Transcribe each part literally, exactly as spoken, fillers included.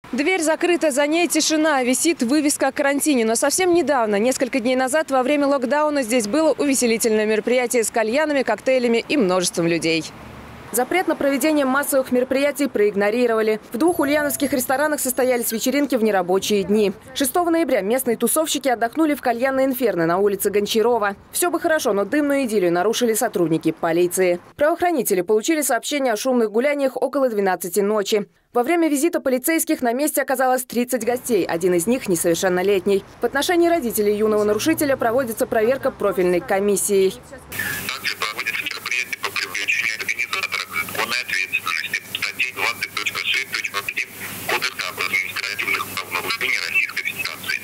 Дверь закрыта, за ней тишина, висит вывеска о карантине. Но совсем недавно, несколько дней назад, во время локдауна, здесь было увеселительное мероприятие с кальянами, коктейлями и множеством людей. Запрет на проведение массовых мероприятий проигнорировали. В двух ульяновских ресторанах состоялись вечеринки в нерабочие дни. шестого ноября местные тусовщики отдохнули в кальянной «Инферно» на улице Гончарова. Все бы хорошо, но дымную идиллию нарушили сотрудники полиции. Правоохранители получили сообщение о шумных гуляниях около двенадцати ночи. Во время визита полицейских на месте оказалось тридцать гостей, один из них несовершеннолетний. В отношении родителей юного нарушителя проводится проверка профильной комиссией. Также проводится мероприятие по привлечению организатора к законной ответственности по статье двадцать точка шесть точка один Кодекса об административных правонарушениях Российской Федерации.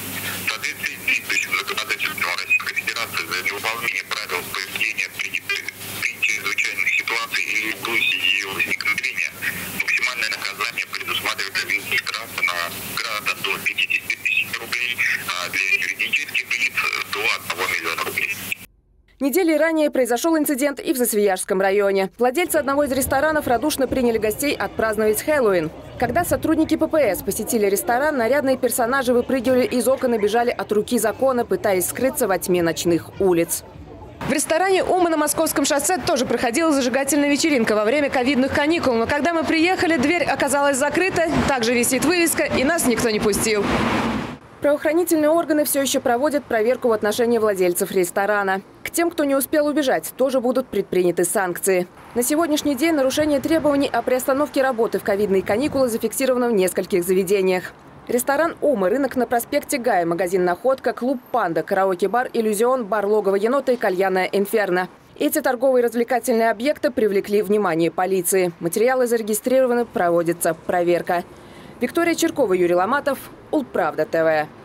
В соответствии с действующим законодательством Российской Федерации за невыполнение правил поведения при, при чрезвычайных ситуациях или угрозе ее возникновения максимальное наказание предусматривает объем штрафа на граждан до пятидесяти тысяч рублей, а для юридических лиц до одного миллиона рублей. Недели ранее произошел инцидент и в Засвияжском районе. Владельцы одного из ресторанов радушно приняли гостей отпраздновать Хэллоуин. Когда сотрудники ППС посетили ресторан, нарядные персонажи выпрыгивали из окон и бежали от руки закона, пытаясь скрыться во тьме ночных улиц. В ресторане «Ума» на Московском шоссе тоже проходила зажигательная вечеринка во время ковидных каникул. Но когда мы приехали, дверь оказалась закрыта, также висит вывеска, и нас никто не пустил. Правоохранительные органы все еще проводят проверку в отношении владельцев ресторана. К тем, кто не успел убежать, тоже будут предприняты санкции. На сегодняшний день нарушение требований о приостановке работы в ковидные каникулы зафиксировано в нескольких заведениях. Ресторан «Ума», рынок на проспекте Гая, магазин «Находка», клуб «Панда», караоке-бар «Иллюзион», бар «Логово енота» и кальянная «Инферно». Эти торговые и развлекательные объекты привлекли внимание полиции. Материалы зарегистрированы, проводится проверка. Виктория Черкова, Юрий Ломатов, Улправда ТВ.